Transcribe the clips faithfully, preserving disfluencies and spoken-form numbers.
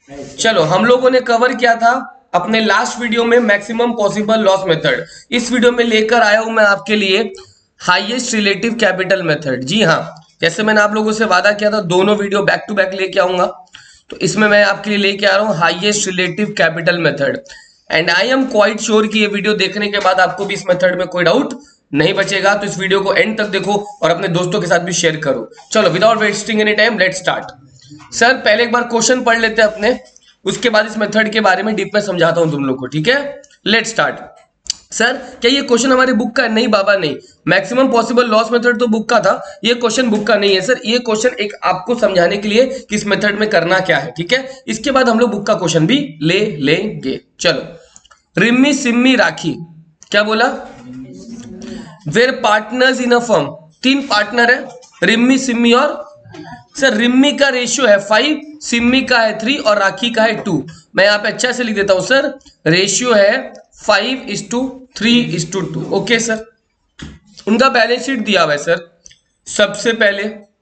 चलो, हम लोगों ने कवर किया था अपने लास्ट वीडियो में मैक्सिमम पॉसिबल लॉस मेथड। इस वीडियो में लेकर आया हूं मैं आपके लिए हाईएस्ट रिलेटिव कैपिटल मेथड। जी हाँ, जैसे मैंने आप लोगों से वादा किया था दोनों वीडियो बैक टू बैक लेके आऊंगा, तो इसमें मैं आपके लिए लेके आ रहा हूं highest relative capital method. And I am quite sure कि ये वीडियो देखने के बाद आपको भी इस मेथड में कोई डाउट नहीं बचेगा। तो इस वीडियो को एंड तक देखो और अपने दोस्तों के साथ भी शेयर करो। चलो, without wasting any time let's start. Sir पहले एक बार क्वेश्चन पढ़ लेते हैं अपने, उसके बाद इस मेथड के बारे में डीप में समझाता हूं तुम लोग को, ठीक है? Let's start. सर क्या ये क्वेश्चन हमारे बुक का है? नहीं बाबा नहीं, मैक्सिमम पॉसिबल लॉस मेथड तो बुक का था, ये क्वेश्चन बुक का नहीं है सर। ये क्वेश्चन एक आपको समझाने के लिए कि इस मेथड में करना क्या है, ठीक है? इसके बाद हम लोग बुक का क्वेश्चन भी ले लेंगे। चलो, रिम्मी सिम्मी राखी, क्या बोला? Where partners in a firm, तीन पार्टनर है, रिम्मी सिम्मी और सर रिम्मी का रेशियो है फाइव, सिम्मी का है थ्री और राखी का है टू। मैं यहाँ पे अच्छा से लिख देता हूं सर, रेशियो है five is to three is to two. Okay sir, उनका बैलेंस शीट दिया हुआ है सर। सबसे पहले,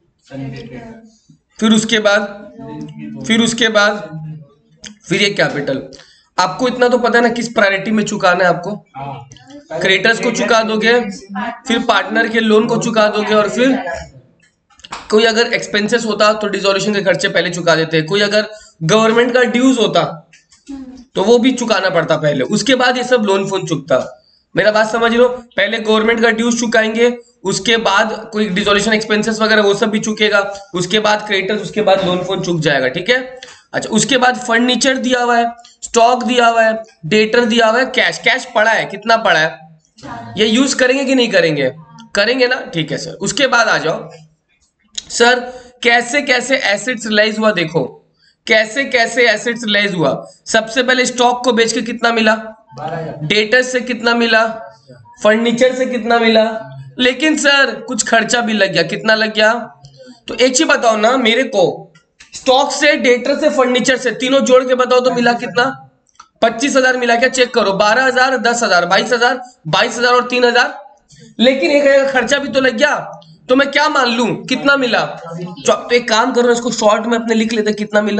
फिर उसके बाद, फिर उसके बाद, फिर ये कैपिटल। आपको इतना तो पता है ना किस प्रायोरिटी में चुकाना है आपको। क्रेडिटर्स को चुका दोगे, फिर पार्टनर के लोन को चुका दोगे, और फिर कोई अगर एक्सपेंसेस होता तो डिसोल्यूशन के खर्चे पहले चुका देते, कोई अगर गवर्नमेंट का ड्यूज होता तो वो भी चुकाना पड़ता पहले, उसके बाद ये सब लोन फोन चुकता। मेरा बात समझ लो, पहले गवर्नमेंट का ड्यूज चुकाएंगे, उसके बाद कोई डिसोल्यूशन एक्सपेंसेस वगैरह वो सब भी चुकेगा, उसके बाद क्रेडिटर्स, उसके बाद लोन फोन चुक जाएगा, ठीक है? अच्छा, उसके बाद फर्नीचर दिया हुआ है, स्टॉक दिया हुआ है, डेटर दिया हुआ है, कैश कैश पड़ा है, कितना पड़ा है? ये यूज करेंगे कि नहीं करेंगे? करेंगे ना, ठीक है सर। उसके बाद आ जाओ सर, कैसे कैसे एसेट्स रिलाइज हुआ, देखो कैसे कैसे एसेट्स रिलाइज हुआ। सबसे पहले स्टॉक को बेच के कितना मिला, डेटर से कितना मिला, फर्नीचर से कितना मिला, लेकिन सर कुछ खर्चा भी लग गया, कितना लग गया? तो एक चीज बताओ ना मेरे को, स्टॉक से, डेटर से, फर्नीचर से, तीनों जोड़ के बताओ तो मिला कितना? पच्चीस हजार मिला क्या? चेक करो, बारह हजार, दस हजार, बाईस हजार, बाईस हजार और तीन हजार, लेकिन एक हजार खर्चा भी तो लग गया। तो मैं क्या मान लूं कितना मिला? तो एक काम करो, इसको शॉर्ट में अपने लिख लेते कितना मिला।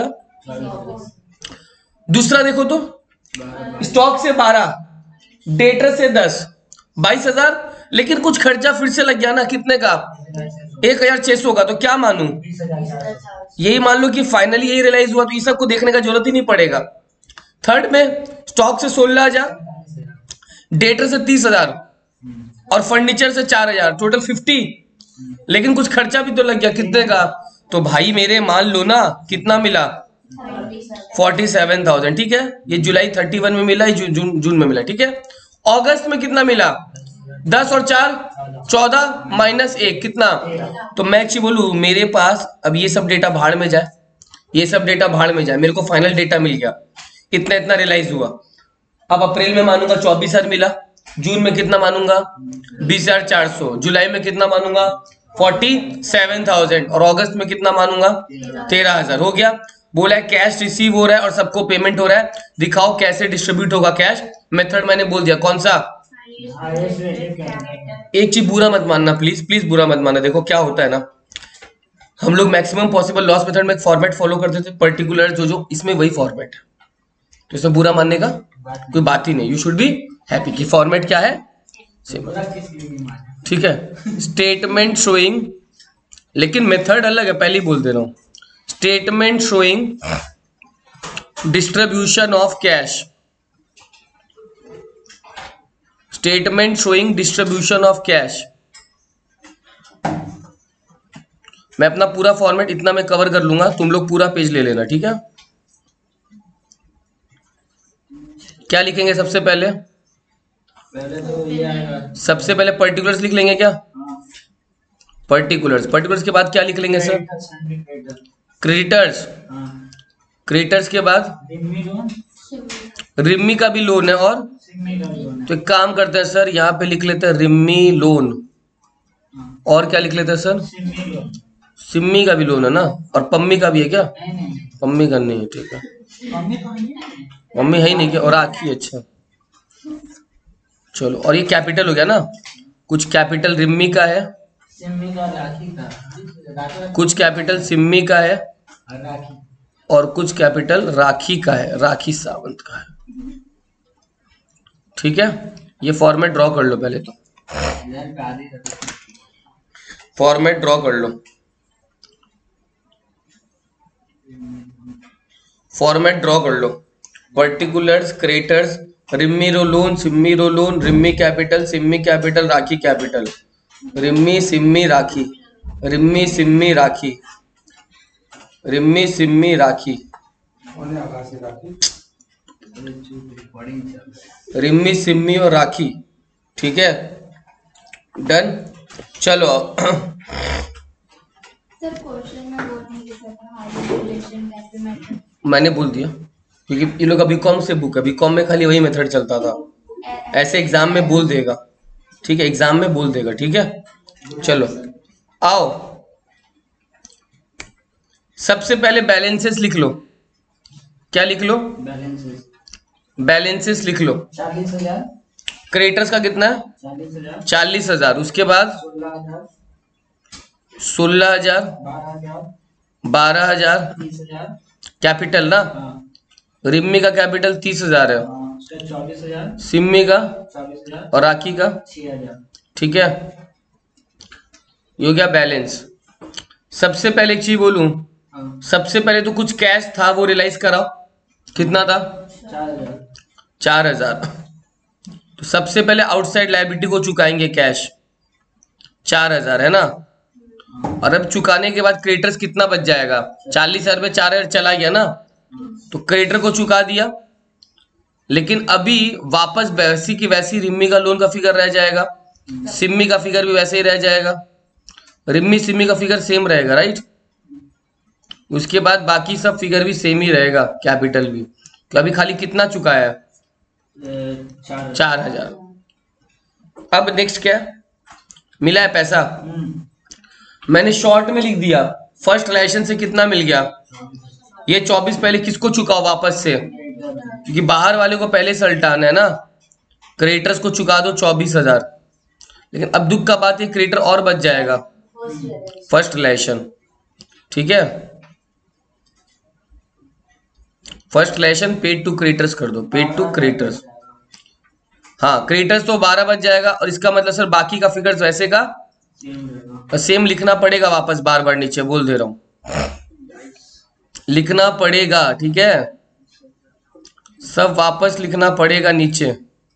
दूसरा देखो तो, स्टॉक से बारह, डेटर से दस, बाईस हजार, लेकिन कुछ खर्चा फिर से लग गया ना, कितने का? एक हजार छह सौ का। तो क्या मानूं? यही मान लो कि फाइनली यही रियलाइज हुआ, तो ये सब को देखने का जरूरत ही नहीं पड़ेगा। थर्ड में स्टॉक से सोलह हजार, डेटर से तीस हजार और फर्नीचर से चार हजार, टोटल फिफ्टी, लेकिन कुछ खर्चा भी तो लग गया, कितने का? तो भाई मेरे मान लो ना कितना मिला? फोर्टी सेवन थाउजेंड, ठीक है? ये जुलाई थर्टी वन में मिला, ये जून जून जून में मिला, ठीक है? अगस्त में कितना मिला? दस और चार चौदह, माइनस एक कितना? तो मैं अच्छी बोलू, मेरे पास अब ये सब डेटा भाड़ में जाए, ये सब डेटा भाड़ में जाए, मेरे को फाइनल डेटा मिल गया, इतना इतना रियलाइज हुआ। अब अप्रैल में मानूंगा चौबीस हजार मिला, जून में कितना मानूंगा? बीस हजार चार सौ, जुलाई में कितना मानूंगा? फोर्टी सेवन थाउजेंड, और अगस्त में कितना मानूंगा? तेरह हजार। हो गया। बोला है कैश रिसीव हो रहा है और सबको पेमेंट हो रहा है, दिखाओ कैसे डिस्ट्रीब्यूट होगा कैश। मेथड मैंने बोल दिया, कौन सा? एक चीज बुरा मत मानना प्लीज, प्लीज बुरा मत मानना। देखो क्या होता है ना, हम लोग मैक्सिमम पॉसिबल लॉस मेथड में एक फॉर्मेट फॉलो करते थे पर्टिकुलर, जो जो इसमें वही फॉर्मेट है, तो इसमें बुरा मानने का कोई बात ही नहीं। यू शुड बी हैप्पी कि फॉर्मेट क्या है, ठीक है? स्टेटमेंट शोइंग, लेकिन मेथड अलग है, पहले ही बोल दे रहा हूं। Statement showing distribution of cash, statement showing distribution of cash. मैं अपना पूरा फॉर्मेट इतना मैं कवर कर लूंगा, तुम लोग पूरा पेज ले लेना, ठीक है? क्या लिखेंगे सबसे पहले? पहले तो ये आएगा, सबसे पहले पर्टिकुलर्स लिख लेंगे क्या? पर्टिकुलर्स, पर्टिकुलर्स के बाद क्या लिख लेंगे सर? क्रेडिटर्स, क्रेडिटर्स के बाद रिम्मी का भी लोन है, और तो एक काम करते हैं सर, यहाँ पे लिख लेते हैं रिम्मी लोन, और क्या लिख लेते हैं सर? सिम्मी का भी लोन है ना, और पम्मी का भी है क्या? पम्मी का नहीं है, ठीक है? मम्मी है ही नहीं क्या? और आखी, अच्छा चलो। और ये कैपिटल हो गया ना, कुछ कैपिटल रिम्मी का है, सिम्मी का, राखी का, कुछ कैपिटल सिम्मी का है, राखी, और कुछ कैपिटल राखी का है, राखी सावंत का है। ठीक है, ये फॉर्मेट ड्रॉ कर लो पहले तो, फॉर्मेट ड्रॉ कर लो, फॉर्मेट ड्रॉ कर लो। पर्टिकुलर्स, क्रेटर्स, रिम्मी रो लोन, सिम्मी रो loan, Rimmi capital, Simmi capital, Rakhi capital, Rimmi Simmi Rakhi, Rimmi Simmi Rakhi, Rimmi Simmi Rakhi, Rimmi Simmi और राखी। ठीक है, डन। चलो सर क्वेश्चन में वो नहीं लिखा था हाई रिलेशन कैसे मैटर, मैंने बोल दिया क्योंकि ये लोग अभी कॉम से बुक है, अभी कॉम में खाली वही मेथड चलता था, ऐसे एग्जाम में बोल देगा। ठीक है, एग्जाम में बोल देगा। ठीक है, चलो आओ, सबसे पहले बैलेंसेस लिख लो। क्या लिख लो? बैलेंसेस, बैलेंसेस लिख लो। चालीस हजार, क्रेटर्स का कितना है? चालीस हजार, चालीस हजार। उसके बाद सोलह हजार, सोलह हजार, बारह हजार, बारह हजार, तीस हजार, कैपिटल ना, हाँ, रिम्मी का कैपिटल तीस हजार है, हाँ, उसका चौबीस हजार, सिम्मी का चालीस हजार, और राखी का छह हजार। ठीक है, ये हो गया बैलेंस। सबसे पहले एक चीज बोलूं, हाँ, सबसे पहले तो कुछ कैश था वो रियलाइज कराओ। कितना था? चार हजार, चार हजार। तो सबसे पहले आउटसाइड लायबिलिटी को चुकाएंगे कैश, चार हजार है ना। और अब चुकाने के बाद क्रेडिटर्स कितना बच जाएगा? चालीस हजार में चार हजार चला गया ना, तो क्रेडिटर को चुका दिया। लेकिन अभी वापस वैसी की वैसी रिम्मी का लोन का फिगर रह जाएगा, सिम्मी का फिगर भी वैसे ही रह जाएगा, रिम्मी सिम्मी का फिगर सेम रहेगा, राइट। उसके बाद बाकी सब फिगर भी सेम ही रहेगा, कैपिटल भी। तो अभी खाली कितना चुकाया है? चार चार हजार। अब नेक्स्ट क्या मिला है? पैसा मैंने शॉर्ट में लिख दिया। फर्स्ट रिलेशन से कितना मिल गया? ये चौबीस पहले किसको चुकाओ वापस से, क्योंकि बाहर वाले को पहले से अल्टाना है ना। क्रेडिटर्स को चुका दो चौबीस हजार। लेकिन अब दुख का बात है, क्रेडिटर और बच जाएगा, फर्स्ट रिलेशन। ठीक है, first relation paid to creditors कर दो, पेड टू क्रेडिटर्स। हाँ, क्रेडिटर्स तो बारह बच जाएगा। और इसका मतलब सर बाकी का फिगर्स वैसे का सेम लिखना पड़ेगा वापस, बार बार नीचे बोल दे रहा हूं, लिखना पड़ेगा। ठीक है, सब वापस लिखना पड़ेगा नीचे।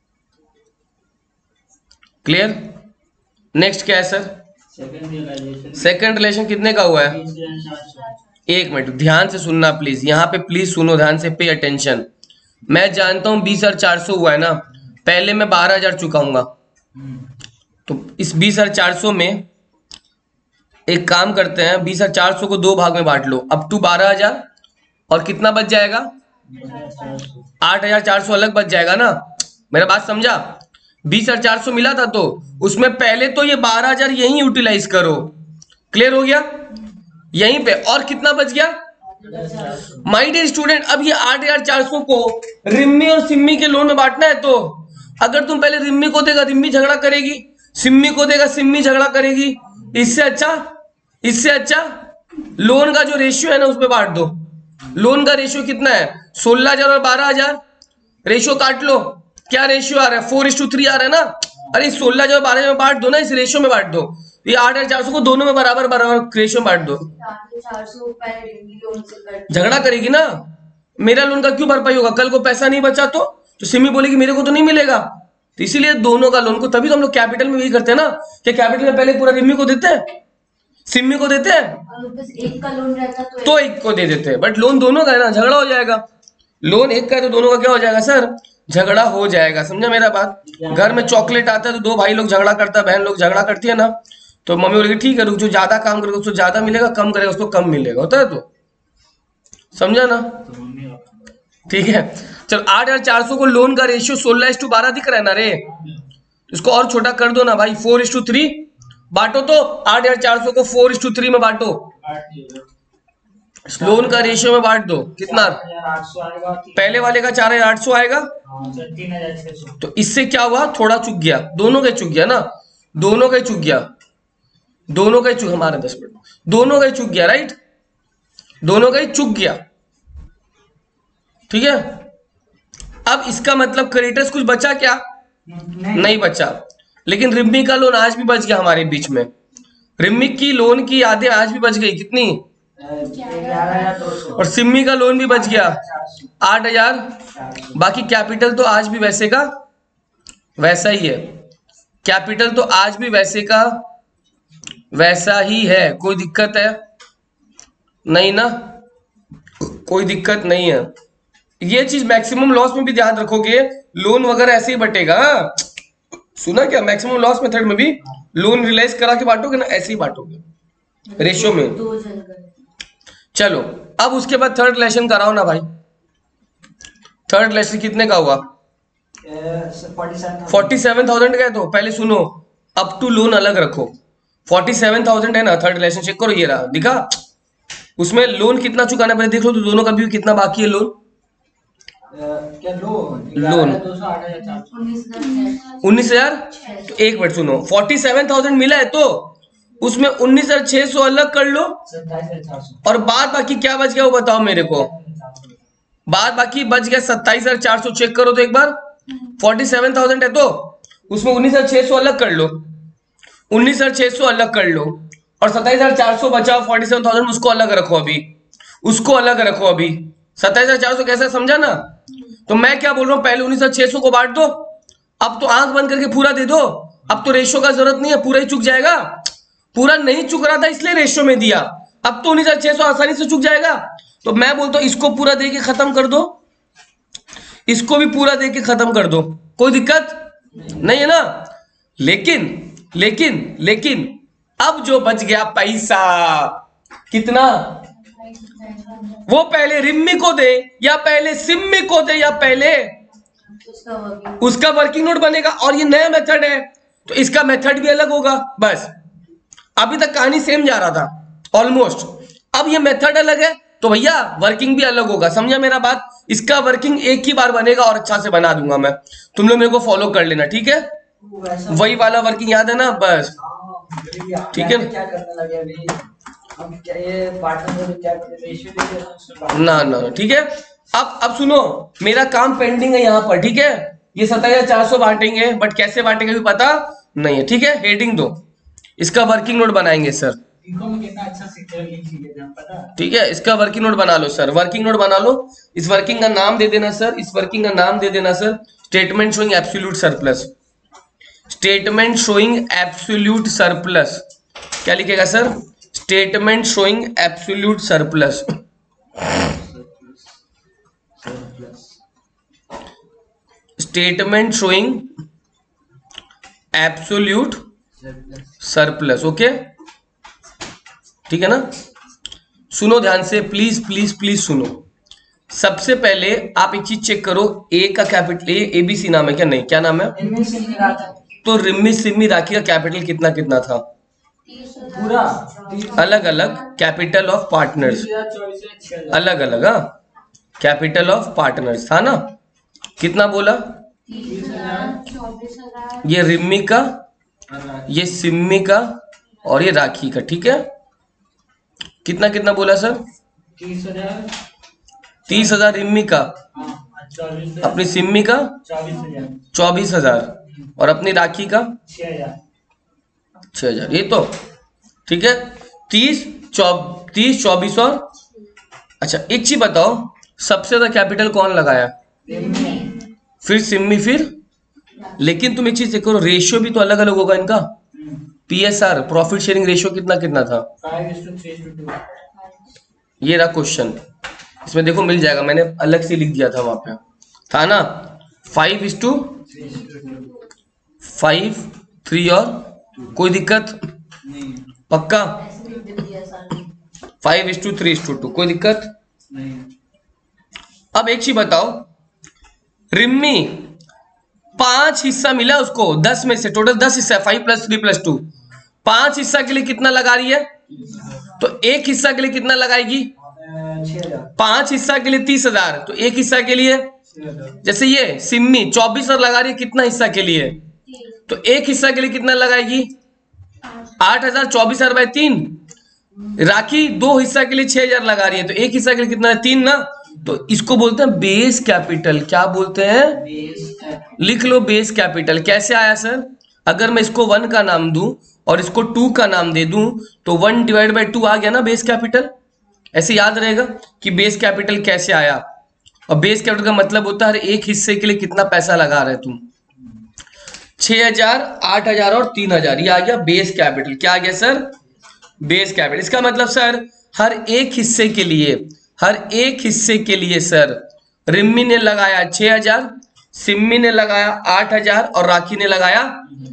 क्लियर? नेक्स्ट क्या है सर? सेकंड रिलेशन कितने का हुआ है? एक मिनट ध्यान से सुनना प्लीज, यहाँ पे प्लीज सुनो ध्यान से, पे अटेंशन। मैं जानता हूं बीस हजार चार सौ हुआ है ना, पहले मैं बारह हजार चुकाऊंगा। तो इस बीस हजार चार सौ में एक काम करते हैं, बीस हजार चार सौ को दो भाग में बांट लो, अप टू बारह हजार, और कितना बच जाएगा? आठ हजार चार सौ अलग बच जाएगा ना। मेरा बात समझा? बीस हजार चार सौ मिला था तो उसमें पहले तो ये बारह हजार यही यूटिलाइज करो। क्लियर हो गया? यहीं पे। और कितना बच गया? माय डियर स्टूडेंट, अब ये आठ हजार चार सौ को रिम्मी और सिम्मी के लोन में बांटना है। तो अगर तुम पहले रिम्मी को देगा, रिम्मी झगड़ा करेगी, सिम्मी को देगा, सिम्मी झगड़ा करेगी। इससे अच्छा इससे अच्छा लोन का जो रेशियो है ना उसमें बांट दो। लोन का रेशियो कितना है? सोलह हजार और बारह हजार। रेशियो काट लो, क्या रेशियो आ रहा है? फोर इज टू थ्री आ रहा है ना। अरे सोलह हजार बारह हजार में बांट दो ना, इस रेशियो में बांट दो। ये आठ हजार चार सौ को दोनों में बराबर बराबर रेशियो में बांट दो। झगड़ा करेगी ना, मेरा लोन का क्यों भरपाई होगा? कल को पैसा नहीं बचा तो तो सिमी बोलेगी मेरे को तो नहीं मिलेगा। तो इसीलिए दोनों का लोन को, तभी तो हम लोग कैपिटल में यही करते हैं ना, कि कैपिटल में पहले पूरा रिम्मी को देते हैं, सिम्मी को देते हैं, एक का लोन रहता तो, तो एक को दे देते हैं। बट लोन दोनों का है ना, झगड़ा हो जाएगा। लोन एक का है तो दोनों का क्या हो जाएगा सर? झगड़ा हो जाएगा। समझा मेरा बात? घर में चॉकलेट आता है तो दो भाई लोग झगड़ा करता है, बहन लोग झगड़ा करती है ना, तो मम्मी बोलेगी ठीक है रुक, जो ज्यादा काम करेगा उसको ज्यादा मिलेगा, कम करेगा उसको कम मिलेगा। होता है तो समझा ना? ठीक है, चल आठ हजार चार सौ को लोन का रेशियो सोलह इस टू बारह दिख रहा है ना रे, इसको और छोटा कर दो ना भाई, फोर इस टू थ्री बांटो। तो आठ हजार चार सौ को फोर इस टू थ्री में बांटो, लोन का रेशियो में बांट दो। कितना? पहले वाले का चार हजार आठ सौ आएगा, तो इससे क्या हुआ? थोड़ा चुक गया, दोनों का चुक गया ना, दोनों का चुक गया, दोनों का चुक, हमारे दस मिनट दोनों का चुक गया, राइट, दोनों का ही चुक गया। ठीक है। अब इसका मतलब क्रेडिटर्स कुछ बचा क्या? नहीं, नहीं बचा, लेकिन रिम्मी का लोन आज भी बच गया हमारे बीच में। रिम्मी की लोन की यादें आज भी बच गई, कितनी? ग्यारह हजार दो सौ और सिम्मी का लोन भी बच गया आठ हजार। बाकी कैपिटल तो आज भी वैसे का वैसा ही है, कैपिटल तो आज भी वैसे का वैसा ही है। कोई दिक्कत है? नहीं ना, कोई दिक्कत नहीं है। ये चीज मैक्सिमम लॉस में भी ध्यान रखोगे, लोन वगैरह ऐसे ही बटेगा। हाँ? सुना क्या? मैक्सिमम लॉस मेथड में भी लोन रियलाइज करा के बांटोगे ना, ऐसे ही बांटोगे रेशियो में। चलो अब उसके बाद थर्ड रिलेशन कराओ ना भाई। थर्ड रिलेशन कितने का हुआ? फोर्टी सेवन थाउजेंड का है। तो पहले सुनो, अप टू लोन अलग रखो। फोर्टी सेवन थाउजेंड है ना थर्ड रिलेशन, चेक करो, ये रहा, दिखा? उसमें लोन कितना चुकाना पहले देख लो तो दोनों का भी कितना बाकी है लोन। क्या लोन? लोन दो सौ आठ हजार चार सौ उन्नीस हजार। तो एक मिनट सुनो, फोर्टी सेवन थाउजेंड मिला है तो उसमें उन्नीस हजार छह सौ अलग कर लो, सत्ताईस हजार चार सौ और बाद बाकी क्या बच गया वो बताओ मेरे को। बाद बाकी बच गया सत्ताईस हजार चार सौ। चेक करो तो एक बार, फोर्टी सेवन थाउजेंड है तो उसमें उन्नीस हजार छह सौ अलग कर लो, उन्नीस हजार छह सौ अलग कर लो, और सत्ताईस हजार चार सौ बचाओ। फोर्टी सेवन थाउजेंड उसको अलग रखो, अभी उसको अलग रखो। अभी सत्ताईस हजार चार सौ कैसे, समझा ना? तो मैं क्या बोल रहा हूं, पहले उन्नीस हजार छह सौ को बांट दो, अब तो आंख बंद करके पूरा दे दो। अब तो रेशियो का जरूरत नहीं है, पूरा ही चुक जाएगा। पूरा नहीं चुक रहा था इसलिए रेशियो में दिया, अब तो उन्नीस हजार छह सौ आसानी से चुक जाएगा। तो मैं बोलता हूं इसको पूरा दे के खत्म कर दो, इसको भी पूरा दे के खत्म कर दो, कोई दिक्कत नहीं है ना। लेकिन लेकिन लेकिन अब जो बच गया पैसा, कितना, वो पहले रिम्मी को दे या पहले सिम्मी को दे या पहले उसका वर्किंग नोट बनेगा। और ये नया मेथड है तो इसका मेथड भी अलग होगा। बस अभी तक कहानी सेम जा रहा था ऑलमोस्ट, अब ये मेथड अलग है तो भैया वर्किंग भी अलग होगा। समझा मेरा बात? इसका वर्किंग एक ही बार बनेगा और अच्छा से बना दूंगा मैं, तुम लोग मेरे को फॉलो कर लेना, ठीक है? वही वाला वर्किंग याद है ना? बस ठीक है क्या करने लगे अभी हम? क्या ये पार्टनर में क्या रेशियो देखिए ना ना, ठीक है। अब अब सुनो, मेरा काम पेंडिंग है यहाँ पर, ठीक है? ये सत्ताईस हजार चार सौ बांटेंगे, बट कैसे बांटेंगे भी पता नहीं है, ठीक है? हेडिंग दो, इसका वर्किंग नोट बनाएंगे सर, कितना अच्छा सिक्योर लिख लिए थे, पता? ठीक है? इसका वर्किंग नोट बना लो सर, वर्किंग नोट बना लो। इस वर्किंग का नाम दे देना सर, इस वर्किंग का नाम दे देना sir statement showing absolute surplus. Statement showing absolute surplus क्या लिखेगा sir? Statement showing absolute surplus. Statement showing absolute surplus, okay, ठीक है ना? सुनो ध्यान से, प्लीज प्लीज प्लीज सुनो। सबसे पहले आप एक चीज चेक करो, ए का कैपिटल, ए एबीसी नाम है क्या? नहीं, क्या नाम है? तो रिम्मी सिम्मी राखी का कैपिटल कितना कितना था? पूरा अलग अलग कैपिटल ऑफ पार्टनर्स, अलग अलग, हाँ, कैपिटल ऑफ पार्टनर्स था ना? कितना बोला? ये रिम्मी का, ये सिम्मी का और ये राखी का, ठीक है? कितना कितना बोला सर? तीस हजार तीस हजार रिम्मी का, चौबीस अपनी सिम्मी का चौबीस हजार चौबीस हजार और अपनी राखी का छह हजार छह हजार। ये तो ठीक है, तीस चौब तीस चौबीस और, अच्छा एक चीज बताओ, सबसे ज्यादा कैपिटल कौन लगाया? फिर सिम्मी, फिर, लेकिन तुम एक चीज देखो, रेशियो भी तो अलग अलग होगा इनका। पीएसआर प्रॉफिट शेयरिंग रेशियो कितना कितना था? Five is to three to two. ये रहा क्वेश्चन, इसमें देखो मिल जाएगा, मैंने अलग से लिख दिया था वहां पे, था ना? Five is to five, three और, कोई दिक्कत? नहीं पक्का? Five is to three is to two, कोई दिक्कत नहीं। अब एक चीज बताओ, रिम्मी पांच हिस्सा मिला उसको, दस में से टोटल दस हिस्सा, five plus three plus two, पांच हिस्सा के लिए कितना लगा रही है? तो एक हिस्सा के लिए कितना लगाएगी? पांच हिस्सा के लिए तीस हजार, तो एक हिस्सा के लिए, जैसे ये सिम्मी चौबीस हजार लगा रही है, कितना हिस्सा के लिए? तो एक हिस्सा के लिए कितना लगाएगी? आठ हजार, चौबीस हजार बाय तीन। राखी दो हिस्सा के लिए छह हजार लगा रही है, तो एक हिस्सा के लिए कितना है? तीन ना, तो इसको बोलते हैं बेस कैपिटल। क्या बोलते हैं? Base capital. लिख लो बेस कैपिटल। कैसे आया सर? अगर मैं इसको वन का नाम दूं और इसको टू का नाम दे दूं तो वन डिवाइड बाई टू आ गया ना बेस कैपिटल। ऐसे याद रहेगा कि बेस कैपिटल कैसे आया। और बेस कैपिटल का मतलब होता है हर एक हिस्से के लिए कितना पैसा लगा रहे तुम। छह हजार, आठ हजार और तीन हजार, ये आ गया बेस कैपिटल। क्या आ गया सर? Base capital. इसका मतलब सर हर एक हिस्से के लिए, हर एक हिस्से के लिए सर रिम्मी ने लगाया छह हजार, सिम्मी ने लगाया आठ हजार और राखी ने लगाया।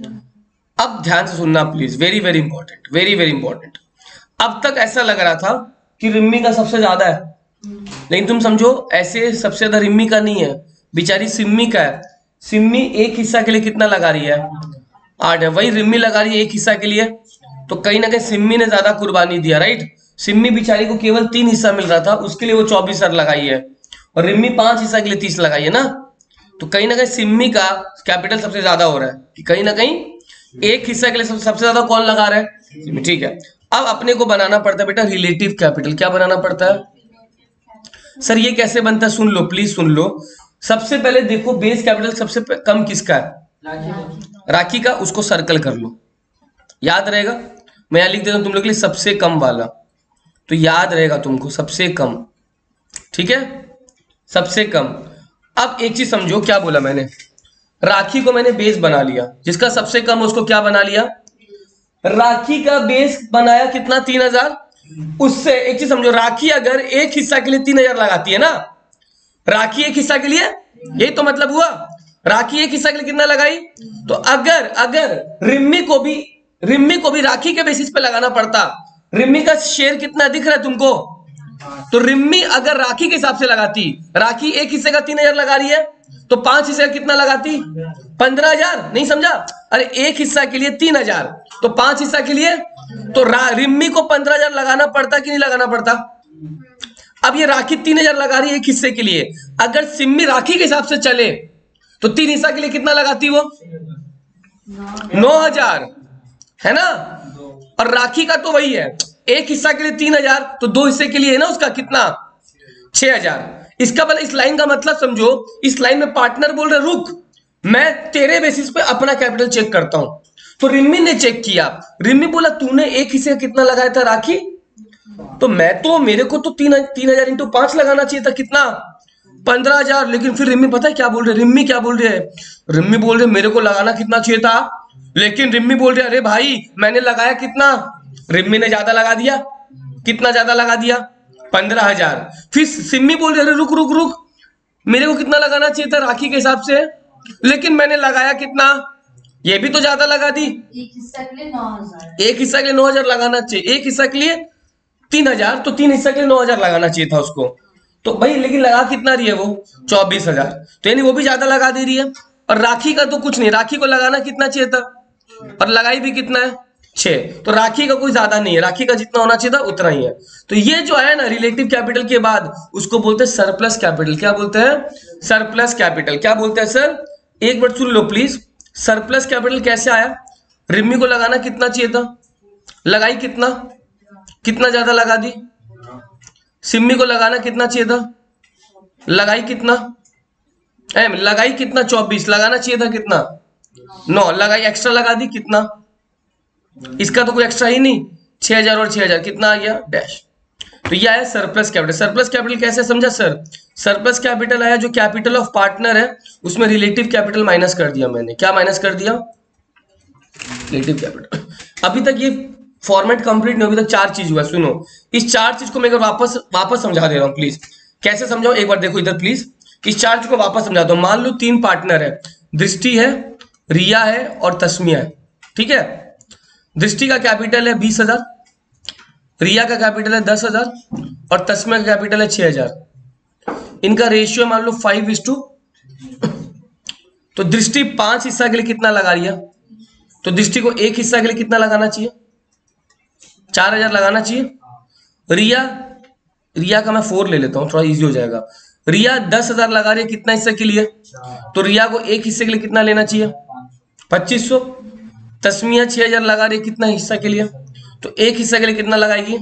अब ध्यान से सुनना please, very very important, very very important. अब तक ऐसा लग रहा था कि रिम्मी का सबसे ज्यादा है, लेकिन तुम समझो ऐसे सबसे ज्यादा रिम्मी का नहीं है, बेचारी सिम्मी का है। सिम्मी एक हिस्सा के लिए कितना लगा रही है? आठ है। वही रिम्मी लगा रही है एक हिस्सा के लिए, तो कहीं ना कहीं सिम्मी ने ज्यादा कुर्बानी दिया, राइट। सिम्मी बेचारी को केवल तीन हिस्सा मिल रहा था, उसके लिए वो चौबीस हजार लगाई है, और रिम्मी पांच हिस्सा के लिए तीस लगाई है ना। तो कहीं ना कहीं सिम्मी का कैपिटल सबसे ज्यादा हो रहा है कि कहीं ना कहीं एक हिस्सा के लिए सबसे ज्यादा कौन लगा रहा है? ठीक है। अब अपने को बनाना पड़ता है बेटा रिलेटिव कैपिटल। क्या बनाना पड़ता है सर? ये कैसे बनता है सुन लो प्लीज, सुन लो। सबसे पहले देखो बेस कैपिटल सबसे कम किसका है? राखी का। उसको सर्कल कर लो, याद रहेगा। मैं यहां लिख देता हूं तुम लोग के लिए सबसे कम वाला, तो याद रहेगा तुमको सबसे कम, ठीक है, सबसे कम। अब एक चीज समझो, क्या बोला मैंने? राखी को मैंने बेस बना लिया, जिसका सबसे कम उसको क्या बना लिया? राखी का बेस बनाया कितना? तीन हजार। उससे एक चीज समझो, राखी अगर एक हिस्सा के लिए तीन हजार लगाती है ना, राखी एक हिस्सा के लिए, यही तो मतलब हुआ। राखी एक हिस्सा के लिए कितना लगाई? तो अगर अगर रिम्मी को भी रिम्मी को भी राखी के बेसिस पे लगाना पड़ता, रिम्मी का शेयर कितना दिख रहा है तुमको? तो रिम्मी अगर राखी के हिसाब से लगाती, राखी एक हिस्से का तीन हजार लगा रही है, तो पांच हिस्से का कितना लगाती? पंद्रह हजार। नहीं समझा? अरे एक हिस्सा के लिए तीन हजार, तो पांच हिस्सा के लिए तो रिम्मी को पंद्रह हजार लगाना पड़ता कि नहीं लगाना पड़ता? अब ये राखी तीन हजार लगा रही है एक हिस्से के लिए, अगर सिम्मी राखी के हिसाब से चले तो तीन हिस्सा के लिए कितना लगाती वो? नौ हजार, है ना। और राखी का तो वही है, एक हिस्सा के लिए तीन हजार, तो दो हिस्से के लिए है ना उसका कितना? छह हजार। इसका मतलब इस लाइन का मतलब समझो, इस लाइन में पार्टनर बोल रहे रुक, मैं तेरे बेसिस पे अपना कैपिटल चेक करता हूं। तो रिम्मी ने चेक किया, रिम्मी बोला तूने एक हिस्से का कितना लगाया था राखी? तो मैं तो मेरे को तो तीन तीन हजार इंटू पांच लगाना चाहिए था, कितना? पंद्रह हजार। लेकिन फिर रिम्मी पता है क्या बोल रहे? रिम्मी क्या बोल रहे है? रिम्मी बोल रहे मेरे को लगाना कितना चाहिए था, लेकिन रिम्मी बोल रहे अरे भाई मैंने लगाया कितना? रिम्मी ने ज्यादा लगा दिया। कितना ज्यादा लगा दिया? पंद्रह हजार। फिर सिम्मी बोल रहे अरे रुक रुक रुक, मेरे को कितना लगाना चाहिए था राखी के हिसाब से, लेकिन मैंने लगाया कितना? ये भी तो ज्यादा लगा दी। एक हिस्सा के लिए नौ हजार। एक हिस्सा के लिए नौ हजार लगाना चाहिए, एक हिस्सा के लिए तीन हजार, तो तीन हिस्सा के लिए नौ हजार लगाना चाहिए था उसको। तो भाई लेकिन लगा कितना रही है वो? चौबीस हजार। तो यानी वो भी ज्यादा लगा दे रही है। और राखी का तो कुछ नहीं, राखी को लगाना कितना चाहिए था और लगाई भी कितना है? छह। तो राखी का कोई ज्यादा नहीं है, राखी का जितना होना चाहिए था उतना ही है। तो ये जो है ना रिलेटिव कैपिटल के बाद उसको बोलते हैं सरप्लस कैपिटल। क्या बोलते हैं? Surplus capital. क्या बोलते हैं सर? एक बार सुन लो प्लीज, सरप्लस कैपिटल कैसे आया? रिम्मी को लगाना कितना चाहिए था, लगाई कितना? कितना ज्यादा लगा दी? सिम्मी को लगाना कितना चाहिए था, लगाई कितना? एम लगाई कितना? चौबीस। लगाना चाहिए था कितना? नौ। लगाई एक्स्ट्रा लगा दी कितना? इसका तो कोई एक्स्ट्रा ही नहीं, छह हजार और छह हजार कितना आ गया? डैश। तो ये आया सरप्लस कैपिटल। सरप्लस कैपिटल कैसे समझा सर? सरप्लस कैपिटल आया जो कैपिटल ऑफ पार्टनर है उसमें रिलेटिव कैपिटल माइनस कर दिया मैंने। क्या माइनस कर दिया? Relative capital. अभी तक ये फॉर्मेट कंप्लीट नहीं, अभी तक चार चीज हुआ। सुनो, इस चार चीज को मैं अगर वापस वापस समझा दे रहा हूं प्लीज। कैसे समझाऊं एक बार देखो इधर प्लीज। इस चार चीज को वापस समझा दो। मान लो तीन पार्टनर है, दृष्टि है, रिया है और तस्मिया है, ठीक है। दृष्टि का कैपिटल है बीस हजार, रिया का कैपिटल है दस हजार और तस्मिया का कैपिटल है छह हजार। इनका रेशियो मान लो फाइव इज टू। तो दृष्टि पांच हिस्सा के लिए कितना लगा रही है? तो दृष्टि को एक हिस्सा के लिए कितना लगाना चाहिए? चार हजार लगाना चाहिए। रिया रिया का मैं फोर ले लेता हूं, थोड़ा इजी हो जाएगा। रिया दस हजार लगा रही है कितना हिस्से के लिए? तो रिया को एक हिस्से के लिए कितना लेना चाहिए? पच्चीस सौ। तस्मिया छह हजार लगा रही है कितना हिस्सा के लिए? तो एक हिस्सा के लिए कितना लगाएगी?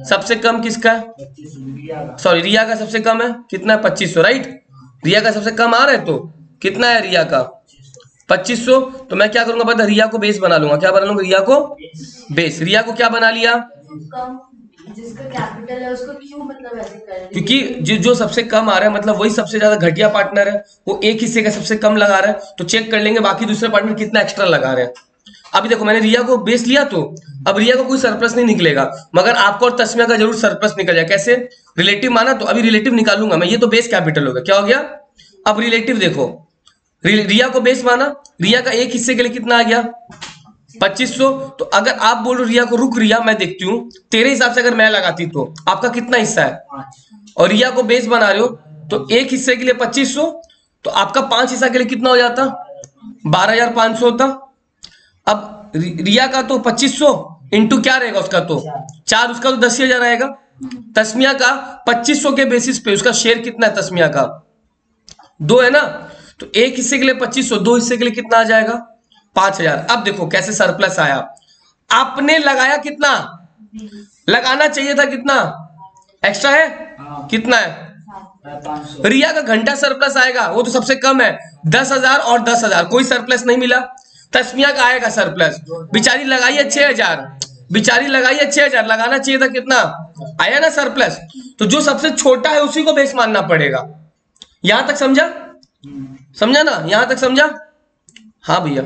सबसे कम किसका है? सॉरी रिया का सबसे कम है, कितना है? पच्चीस सौ, राइट। रिया का सबसे कम आ रहा है तो कितना है रिया का? पच्चीस सौ। तो मैं क्या करूंगा पता, रिया को बेस बना लूंगा। क्या बना लूंगा? रिया को बेस। रिया को क्या बना लिया? जिसका कैपिटल है उसको क्यों मतलब ऐसे कर रहे हैं? क्योंकि जो जो सबसे कम आ रहा है मतलब वही सबसे ज्यादा घटिया पार्टनर है, वो एक हिस्से का सबसे कम लगा रहा है, तो चेक कर लेंगे बाकी दूसरे पार्टनर कितना एक्स्ट्रा लगा रहे हैं। अभी देखो मैंने रिया को बेस लिया तो अब रिया को कोई सरप्लस नहीं निकलेगा, मगर आपको और तस्मिया का जरूर सरप्लस निकल जाए। कैसे? रिलेटिव माना तो अभी रिलेटिव निकालूंगा मैं, ये तो बेस कैपिटल हो गया। क्या हो गया? अब रिलेटिव देखो, रिया को बेस माना, रिया का एक हिस्से के लिए कितना आ गया? पच्चीस सौ। तो अगर आप बोल रहे रिया को रुक रिया मैं देखती हूँ, तेरे हिसाब से अगर मैं लगाती तो आपका कितना हिस्सा है? और रिया को बेस बना रहे हो तो एक हिस्से के लिए पच्चीस सौ, तो आपका पांच हिस्सा के लिए कितना हो जाता? बारह हजार पांच सौ होता। अब रिया का तो पच्चीस सौ इंटू क्या रहेगा उसका? तो चार, उसका तो दस हजार आएगा। तस्मिया का पच्चीस सौ के बेसिस पे उसका शेयर कितना है? तस्मिया का दो है ना, तो एक हिस्से के लिए पच्चीस सौ, दो हिस्से के लिए कितना आ जाएगा? पांच हजार। अब देखो कैसे सरप्लस आया। आपने लगाया कितना? लगाना चाहिए था कितना? एक्स्ट्रा है कितना है? रिया का घंटा सरप्लस आएगा, वो तो सबसे कम है, दस हजार और दस हजार, कोई सरप्लस नहीं मिला। तस्मिया का आएगा सरप्लस, बेचारी लगाई है छह हजार, बेचारी लगाई है छह हजार, लगाना चाहिए था कितना? आया ना सरप्लस। तो जो सबसे छोटा है उसी को बेस मानना पड़ेगा। यहां तक समझा? समझा ना? यहां तक समझा? हाँ भैया,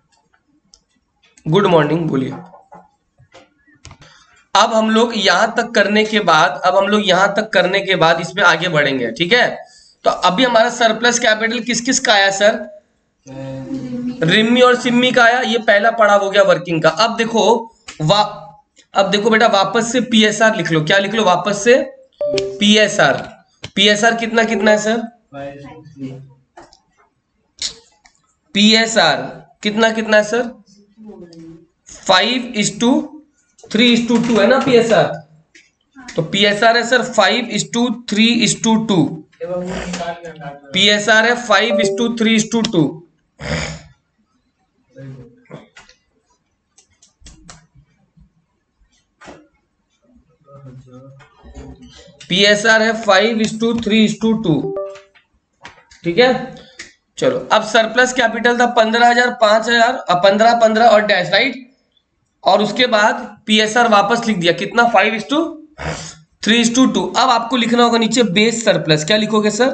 गुड मॉर्निंग, बोलिए। अब हम लोग यहां तक करने के बाद अब हम लोग यहां तक करने के बाद इसमें आगे बढ़ेंगे, ठीक है? तो अभी हमारा सरप्लस कैपिटल किस किस का आया सर? रिम्मी और सिम्मी का आया। ये पहला पड़ाव हो गया वर्किंग का। अब देखो वा अब देखो बेटा, वापस से पीएसआर लिख लो। क्या लिख लो? वापस से पीएसआर। पीएसआर कितना कितना है सर? पीएसआर कितना कितना है sir? Five is to three is to two है ना पीएसआर। तो पीएसआर है sir five is to three is to two. PSR है five is to three is to two. PSR है five is to three is to two, ठीक है? चलो, अब सरप्लस कैपिटल था पंद्रह हजार, पांच हजार, पंद्रह पंद्रह और डैश, राइट? और उसके बाद पीएसआर वापस लिख दिया कितना? Five is to three is to two. अब आपको लिखना होगा नीचे बेस सरप्लस। क्या लिखोगे sir?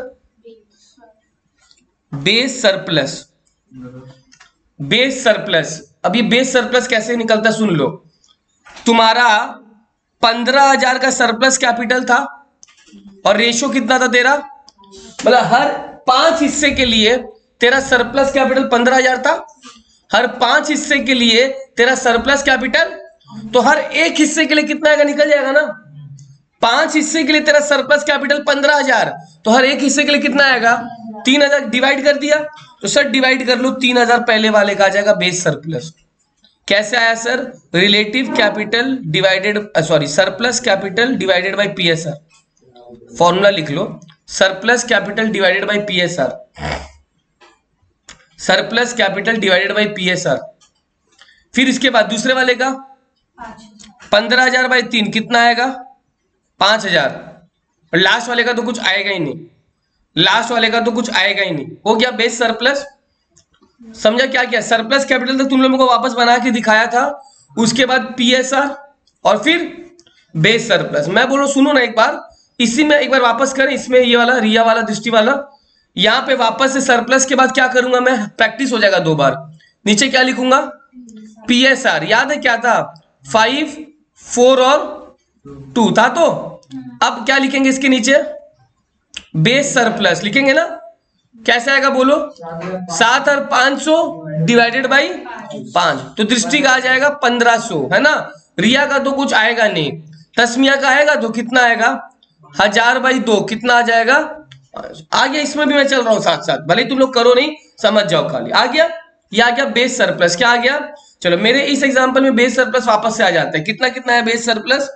Base surplus. Base surplus. अब ये बेस सरप्लस कैसे निकलता है सुन लो। तुम्हारा पंद्रह हजार का सरप्लस कैपिटल था और रेशो कितना था तेरा? मतलब हर पांच हिस्से के लिए तेरा सरप्लस कैपिटल पंद्रह हजार था। हर पांच हिस्से के लिए तेरा सरप्लस कैपिटल, तो हर एक हिस्से के लिए कितना आएगा? निकल जाएगा ना। पांच हिस्से के लिए तेरा सरप्लस कैपिटल पंद्रह हजार, तो हर एक हिस्से के लिए कितना आएगा? तीन हजार। डिवाइड कर दिया तो सर डिवाइड कर लो, तीन हजार पहले वाले का आ जाएगा बेस सरप्लस। कैसे आया sir? Relative capital divided sorry surplus capital divided by PSR. Formula लिख लो, surplus capital divided by PSR. Surplus capital divided by PSR. फिर इसके बाद दूसरे वाले का पंद्रह हजार बाई तीन कितना आएगा? पांच हजार। और लास्ट वाले का तो कुछ आएगा ही नहीं, लास्ट वाले का तो कुछ आएगा ही नहीं। हो गया बेस सरप्लस। समझा क्या क्या? सरप्लस कैपिटल तो तुम लोगों को वापस बना के दिखाया था, उसके बाद पीएसआर और फिर बेस सरप्लस। मैं बोलो सुनो ना एक बार, इसी में एक बार वापस करें, इसमें ये वाला रिया वाला दृष्टि वाला, यहाँ पे वापस से सरप्लस के बाद क्या करूंगा मैं? प्रैक्टिस हो जाएगा दो बार। नीचे क्या लिखूंगा? पीएसआर। याद है क्या था? फाइव, फोर और टू था। तो अब क्या लिखेंगे इसके नीचे? बेस सरप्लस लिखेंगे ना। कैसे आएगा बोलो? सात और पांच सौ डिवाइडेड बाई पांच, तो दृष्टि का आ जाएगा पंद्रह सौ, है ना। रिया का तो कुछ आएगा नहीं, तस्मिया का आएगा तो कितना आएगा? हजार बाई दो, कितना आ जाएगा? आ गया। इसमें भी मैं चल रहा हूं साथ साथ, भले तुम लोग करो नहीं, समझ जाओ खाली। आ गया, ये आ गया बेस सरप्लस। क्या आ गया? चलो मेरे इस एग्जांपल में बेस सरप्लस वापस से आ जाता है। कितना कितना है बेस सरप्लस?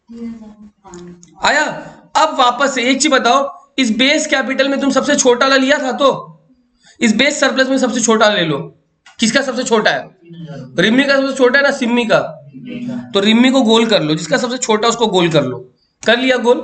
आया। अब वापस से एक चीज बताओ, इस बेस कैपिटल में तुम सबसे छोटा वाला लिया था, तो इस बेस सरप्लस में सबसे छोटा ले लो। किसका सबसे छोटा है? रिम्मी का सबसे छोटा है ना, सिम्मी का। तो रिम्मी को गोल कर लो, जिसका सबसे छोटा उसको गोल कर लो। कर लिया गोल?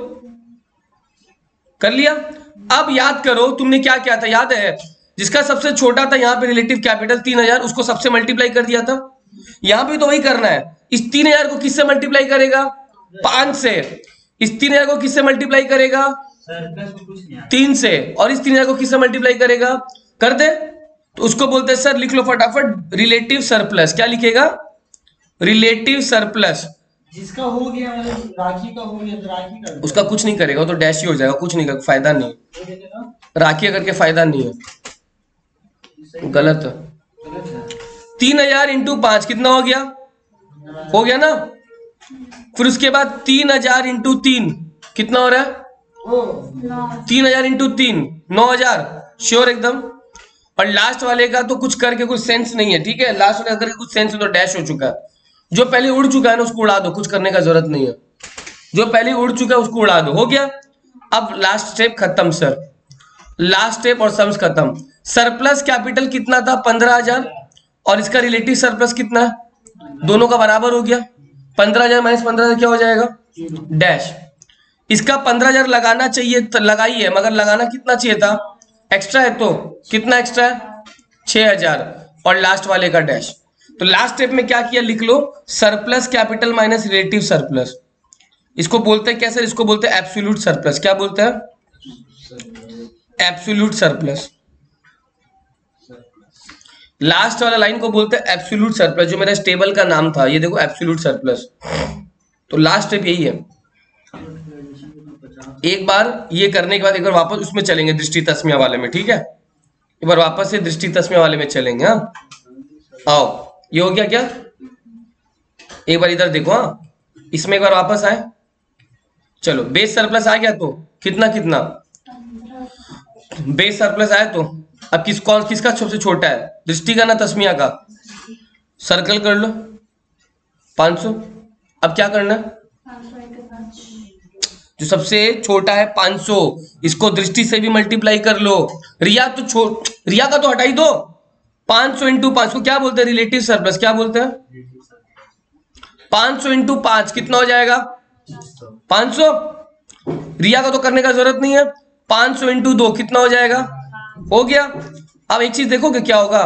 कर लिया। अब याद करो तुमने क्या किया था, याद है? जिसका सबसे छोटा था यहाँ पे रिलेटिव कैपिटल तीन हजार, उसको सबसे मल्टीप्लाई कर दिया था। यहाँ पे तो वही करना है। इस तीन हजार को किससे मल्टीप्लाई करेगा? पांच से। इस तीन हजार को किससे मल्टीप्लाई करेगा? तीन से। और इस तीन हजार को किससे मल्टीप्लाई करेगा? कर दे। तो उसको बोलते हैं सर, लिख लो फटाफट, रिलेटिव सरप्लस। क्या लिखेगा? Relative surplus. जिसका हो गया मतलब राखी का हो गया तो राखी का उसका कुछ नहीं करेगा, वो तो डैश ही हो जाएगा, कुछ नहीं कर, फायदा नहीं। राखी करके फायदा नहीं है, गलत है। तीन हजार इंटू पांच कितना हो गया? हो गया ना? फिर उसके बाद तीन हजार इंटू तीन कितना हो रहा है? तीन हजार इंटू तीन नौ हजार। श्योर एकदम? और लास्ट वाले का तो कुछ करके कुछ सेंस नहीं है, ठीक है? लास्ट वाले करके कुछ सेंस है तो डैश हो चुका है। जो पहले उड़ चुका है ना उसको उड़ा दो, कुछ करने का जरूरत नहीं है। जो पहले उड़ चुका है उसको उड़ा दो। हो गया? अब लास्ट स्टेप खत्म सर, लास्ट स्टेप और सम्स खत्म। सरप्लस कैपिटल कितना था? पंद्रह हजार। और इसका रिलेटिव सरप्लस कितना है? दोनों का बराबर हो गया। पंद्रह हजार माइनस पंद्रह हजार क्या हो जाएगा? डैश। इसका पंद्रह हजार लगाना चाहिए, लगाइए, मगर लगाना कितना चाहिए था? एक्स्ट्रा है, तो कितना एक्स्ट्रा है? छह हजार। और लास्ट वाले का डैश। तो लास्ट स्टेप में क्या किया, लिख लो, surplus capital minus relative surplus. इसको बोलते हैं क्या सर? इसको बोलते हैं एब्सोल्यूट सरप्लस। क्या बोलते हैं? Absolute surplus. लास्ट वाला लाइन को बोलते हैं एब्सोल्यूट सरप्लस, जो मेरा टेबल का नाम था। ये देखो एब्सोल्यूट सरप्लस। तो लास्ट स्टेप यही है। एक बार ये करने के बाद एक बार वापस उसमें चलेंगे, दृष्टि तस्मिया वाले में, ठीक है? एक बार वापस से दृष्टि तस्मिया वाले में चलेंगे। हाँ आओ, ये हो गया क्या? एक बार इधर देखो। हाँ, इसमें एक बार वापस आए। चलो, बेस सरप्लस आ गया तो कितना कितना? बेस सरप्लस आया तो अब किस कौन किसका सबसे छोटा है? दृष्टि का ना तस्मिया का? सर्कल कर लो पाँच सौ। अब क्या करना है? जो सबसे छोटा है पाँच सौ, इसको दृष्टि से भी मल्टीप्लाई कर लो। रिया तो छोड़, रिया का तो हटा ही दो। पाँच सौ इंटू पाँच को क्या बोलते हैं? Relative surplus. क्या बोलते हैं? पाँच सौ इंटू पाँच कितना हो जाएगा? पाँच सौ। रिया का तो करने का जरूरत नहीं है। पाँच सौ इंटू दो कितना हो जाएगा? हो गया। अब एक चीज देखो कि क्या होगा।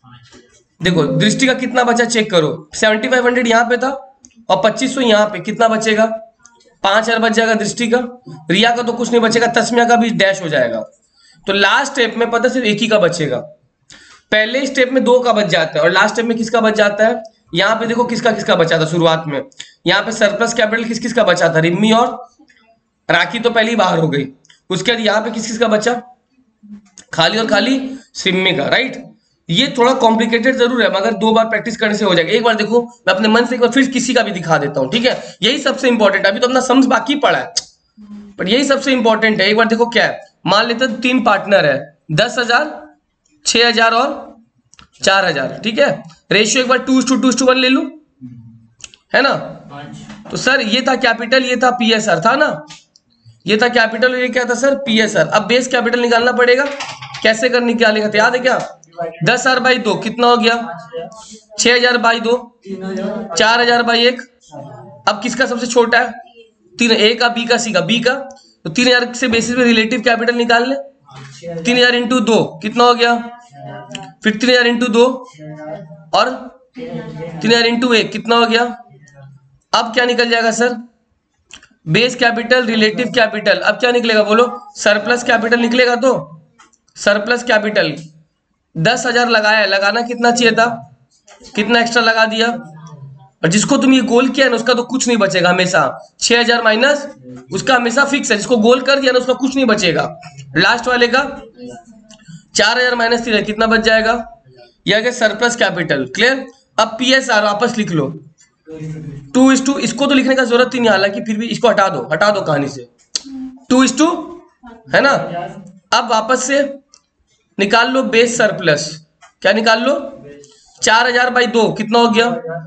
देखो दृष्टि का कितना बचा चेक करो। सेवेंटी फाइव हंड्रेड यहाँ पे था और पच्चीस सौ यहाँ पे, कितना बचेगा? पांच हजार बच जाएगा दृष्टि का। रिया का तो कुछ नहीं बचेगा, तस्मिया का भी डैश हो जाएगा। तो लास्ट स्टेप में पता सिर्फ एक ही का बचेगा। पहले स्टेप में दो का बच जाता है और लास्ट स्टेप में किसका बच जाता है? यहाँ पे देखो किसका किसका बचा था शुरुआत में। यहाँ पे सरप्लस कैपिटल किस किस का बचा था? रिम्मी और राखी तो पहले ही बाहर हो गई। उसके बाद यहाँ पे किस किस का बचा? खाली और खाली सिम्मी का, राइट? ये थोड़ा कॉम्प्लिकेटेड जरूर है, मगर दो बार प्रैक्टिस करने से हो जाएगा। एक बार देखो, मैं अपने मन से एक बार फिर किसी का भी दिखा देता हूँ, ठीक है? यही सबसे इंपॉर्टेंट है। अभी तो अपना समझ बाकी पड़ा है, पर यही सबसे इंपॉर्टेंट है। एक बार देखो क्या है। मान लेते हैं तीन पार्टनर है, दस हजार, छह हजार और चार हजार, ठीक है? रेशियो एक बार two two two two one ले लू, है ना? तो सर ये था कैपिटल, ये था पी एस आर, था ना? ये था कैपिटल और ये क्या था सर? P S R. अब बेस कैपिटल निकालना पड़ेगा। कैसे कर निकालेगा? तो याद है क्या? दस हजार बाई दो कितना हो गया? छह हजार बाई दो, चार हजार बाई एक। अब किसका सबसे छोटा है? तीन। ए का, बी का, सी का। बी का तो तीन हजार से बेसिस पे रिलेटिव कैपिटल निकाल ले। तीन हजार इंटू दो कितना हो गया? फिर तीन हजार इंटू दो और तीन हजार इंटू एक कितना हो गया? अब क्या निकल जाएगा sir? Base capital, relative capital. अब क्या निकलेगा बोलो? सरप्लस कैपिटल निकलेगा। तो सरप्लस कैपिटल दस हजार लगाया, लगाना कितना चाहिए था? कितना एक्स्ट्रा लगा दिया? और जिसको तुम ये गोल किया ना उसका तो कुछ नहीं बचेगा हमेशा। छह हजार माइनस उसका हमेशा फिक्स है। जिसको गोल कर दिया ना उसका कुछ नहीं बचेगा। लास्ट वाले का चार हजार माइनस तीन कितना बच जाएगा? यह गया सरप्लस कैपिटल। क्लियर? अब पी एस आर वापस लिख लो, टू इज टू। इसको तो लिखने का जरूरत ही नहीं, हालांकि फिर भी इसको हटा दो, हटा दो कहानी से। टू इज टू, है ना? अब वापस से निकाल लो बेस सरप्लस। क्या निकाल लो? चार हजार बाई दो कितना हो गया?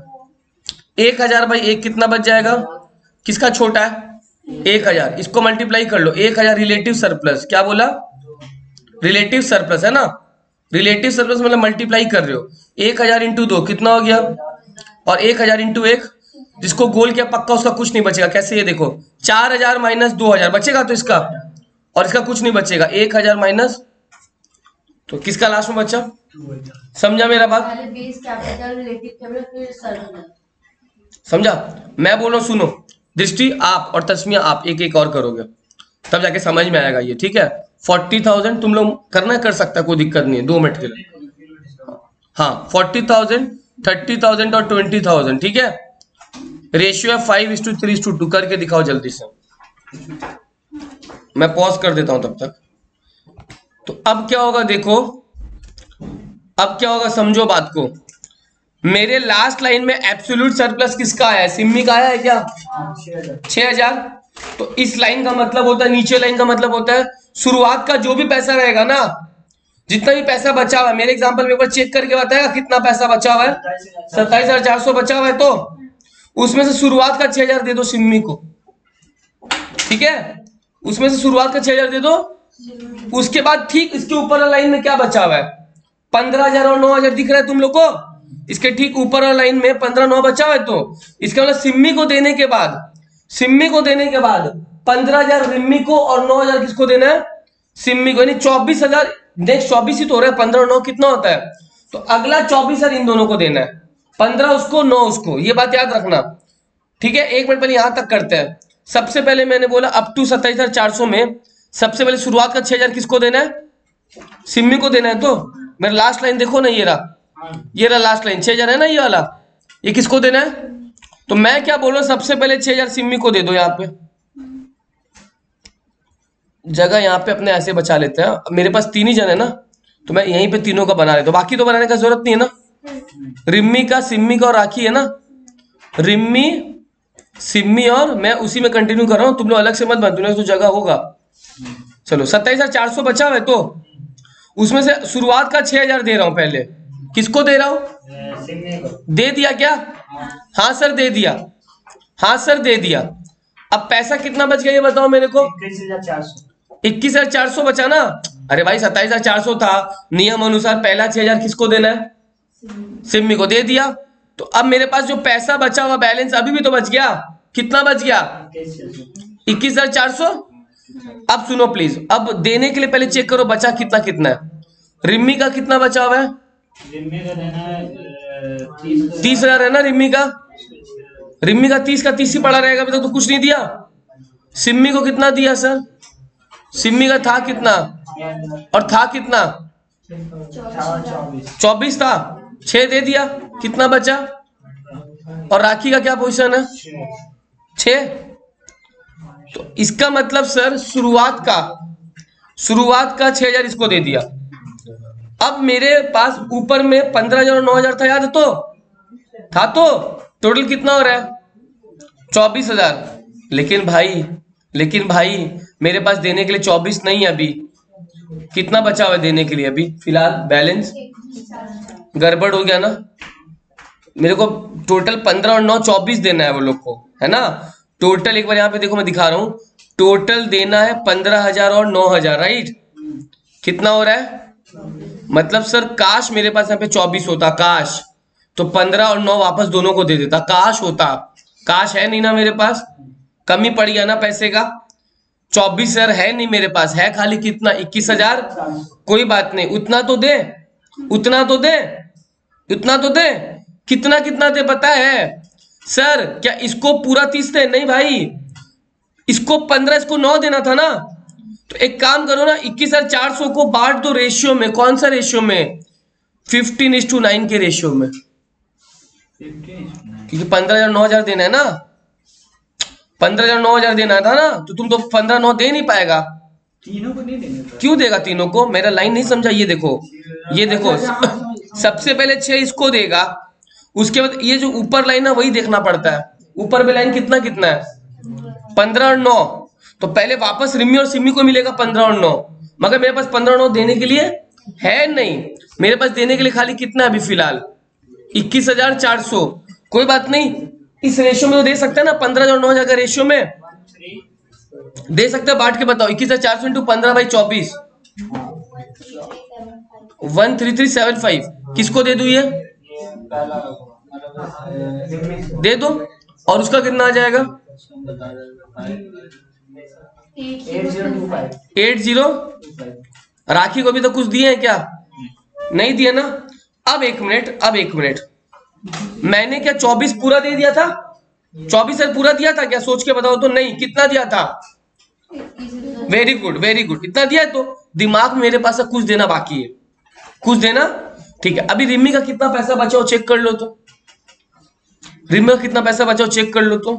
एक हजार बाई एक कितना बच जाएगा? किसका छोटा है? एक हजार। इसको मल्टीप्लाई कर लो। एक हजार रिलेटिव सरप्लस। क्या बोला? रिलेटिव सरप्लस, है ना? रिलेटिव सरप्लस मतलब मल्टीप्लाई कर रहे हो। एक हजार इंटू दो कितना हो गया? और एक हजार इंटू एक जिसको गोल किया पक्का उसका कुछ नहीं बचेगा। कैसे, ये देखो चार हजार माइनस दो हजार बचेगा तो इसका, और इसका कुछ नहीं बचेगा। एक हजार माइनस, तो किसका लास्ट में बचा? समझा मेरा बात? पहले बेस कैपिटल रिलेटिव कैपिटल फिर सर्कुलर। समझा? मैं बोल रहा हूँ, सुनो दृष्टि आप और तस्मिया आप एक एक और करोगे तब जाके समझ में आएगा ये, ठीक है? फोर्टी थाउजेंड तुम लोग करना कर सकता है, कोई दिक्कत नहीं है, दो मिनट के लिए। हाँ, फोर्टी थाउजेंड, थर्टी थाउजेंड और ट्वेंटी थाउजेंड, ठीक है? रेशियो है five is to three is to two, करके दिखाओ जल्दी से। मैं पॉज कर देता हूं तब तक। तो अब क्या होगा देखो, अब क्या होगा समझो बात को। मेरे लास्ट लाइन में एब्सोल्यूट सरप्लस किसका आया है? सिम्मी का आया है क्या? छह हजार। तो इस लाइन का मतलब होता है, नीचे लाइन का मतलब होता है शुरुआत का जो भी पैसा रहेगा ना, जितना भी पैसा बचा हुआ है, मेरे एग्जांपल में एक बार चेक करके बताएगा कितना पैसा बचा हुआ है? सत्ताईस हजार चार सौ बचा हुआ है, तो उसमें से शुरुआत का छह हजार दे दो सिम्मी को, ठीक है? उसमें से शुरुआत का छह हजार दे दो। उसके बाद ठीक इसके ऊपर लाइन में क्या बचा हुआ है? पंद्रह हजार और नौ हजार दिख रहा है तुम लोग को? इसके ठीक ऊपर वाला लाइन में पंद्रह नौ बचा हुआ है, तो इसका मतलब सिम्मी को देने के बाद, सिम्मी को देने के बाद पंद्रह हजार रिम्मी को और नौ हजार किसको देना है? सिम्मी को। यानी चौबीस हजार, नेक्स्ट चौबीस ही तो हो रहा है, पंद्रह नौ कितना होता है? तो अगला चौबीस हजार इन दोनों को देना है, पंद्रह उसको नौ उसको, ये बात याद रखना, ठीक है? एक मिनट पहले यहां तक करते हैं। सबसे पहले मैंने बोला अप टू सत्ताईस हजार चार सौ में सबसे पहले शुरुआत का छह हजार किसको देना है? सिम्मी को देना है। तो मेरा लास्ट लाइन देखो ना, ये रहा, ये रहा लास्ट लाइन, छह हजार है ना ये वाला, ये किसको देना है? तो मैं क्या बोल रहा हूं, सबसे पहले छह हजार सिम्मी को दे दो। यहाँ पे जगह यहाँ पे अपने ऐसे बचा लेते हैं, मेरे पास तीन ही जन है ना, तो मैं यहीं पे तीनों का बना लेता हूं, बाकी तो बनाने का जरूरत नहीं है ना। रिम्मी का, सिम्मी का और राखी है ना, रिम्मी सिम्मी, और मैं उसी में कंटिन्यू कर रहा हूँ, तुम लोग अलग से मत बन, तुमने तो जगह होगा। चलो सत्ताईस हजार चार सौ बचा हुआ है, तो उसमें से शुरुआत का छह हजार दे रहा हूं। पहले किसको दे रहा हूं? दे दिया क्या? हाँ सर दे दिया, हाँ सर दे दिया। अब पैसा कितना बच गया ये बताओ मेरे को? इक्कीस हजार चार सौ बचा ना? अरे भाई सत्ताईस हजार चार सौ था, नियम अनुसार पहला छह हजार किसको देना है? सिम्मी को दे दिया। तो अब मेरे पास जो पैसा बचा हुआ बैलेंस अभी भी तो बच गया, कितना बच गया? इक्कीस हजार चार सौ। अब सुनो प्लीज, अब देने के लिए पहले चेक करो बचा कितना कितना है। रिम्मी का कितना बचा हुआ है? रिम्मी का देना है तीस हजार है ना रिम्मी का? रिम्मी का तीस का तीस ही पड़ा रहेगा, अभी तक तो कुछ नहीं दिया। सिम्मी को कितना दिया सर? सिम्मी का था कितना और था कितना? चौबीस था, छह दे दिया, कितना बचा? और राखी का क्या पोजीशन है? छह। तो इसका मतलब सर शुरुआत का, शुरुआत का छह हजार इसको दे दिया। अब मेरे पास ऊपर में पंद्रह हजार और नौ हजार था, याद है? तो था, तो टोटल कितना हो रहा है? चौबीस हजार। लेकिन भाई, लेकिन भाई मेरे पास देने के लिए चौबीस नहीं है अभी, कितना बचा हुआ है देने के लिए अभी फिलहाल? बैलेंस गड़बड़ हो गया ना, मेरे को टोटल पंद्रह और नौ चौबीस देना है वो लोग को, है ना? टोटल एक बार यहाँ पे देखो, मैं दिखा रहा हूं, टोटल देना है पंद्रह हजार और नौ हजार, राइट? कितना हो रहा है? मतलब सर काश मेरे पास यहाँ पे चौबीस होता, काश, तो पंद्रह और नौ वापस दोनों को दे देता, काश होता। काश है नहीं ना मेरे पास, कमी पड़ गया ना पैसे का। चौबीस हजार है नहीं मेरे पास, है खाली कितना? इक्कीस हजार। कोई बात नहीं, उतना तो दे, उतना तो दे, उतना तो दे। कितना कितना दे पता है सर? क्या इसको पूरा तीस दे? नहीं भाई, इसको पंद्रह, इसको नौ देना था ना। तो एक काम करो ना, इक्कीस हजार चार सौ को बांट दो रेशियो में। कौन सा रेशियो में? फिफ्टीन इज टू नाइन के रेशियो में, क्योंकि पंद्रह हजार नौ हजार देना है ना, पंद्रह हजार नौ हजार देना था ना, तो तुम तो पंद्रह नौ दे नहीं पाएगा। तीनों को नहीं देंगे? क्यों देगा तीनों को? मेरा लाइन नहीं समझा, ये देखो, ये देखो, सबसे पहले छह इसको देगा, उसके बाद ये जो ऊपर लाइन है वही देखना पड़ता है। ऊपर में लाइन कितना कितना है? पंद्रह और नौ। तो पहले वापस रिम्मी और सिम्मी को मिलेगा पंद्रह और नौ, मगर मेरे पास पंद्रह और नौ देने के लिए है नहीं। मेरे पास देने के लिए खाली कितना है अभी फिलहाल? इक्कीस हजार चार सौ। कोई बात नहीं, इस रेशियो में तो दे सकते हैं ना, पंद्रह हजार नौ हजार का रेशियो में दे सकते हैं। बांट के बताओ, इक्कीस हजार चार सौ इंटू पंद्रह बाई चौबीस, one three three seven five. किसको दे दू? ये दे दो, और उसका कितना आ जाएगा? Eight zero two five eight zero. Rakhi को अभी तक कुछ दिए हैं क्या? नहीं दिए ना। अब एक मिनट, अब एक मिनट, मैंने क्या चौबीस पूरा दे दिया था? चौबीस सर पूरा दिया था क्या? सोच के बताओ तो। नहीं, कितना दिया था? वेरी गुड, वेरी गुड, इतना दिया है। तो दिमाग में मेरे पास कुछ देना बाकी है, कुछ देना। ठीक है, अभी रिमी का कितना पैसा बचा हो चेक कर लो तो। रिमी का कितना पैसा बचा हो चेक कर लो तो।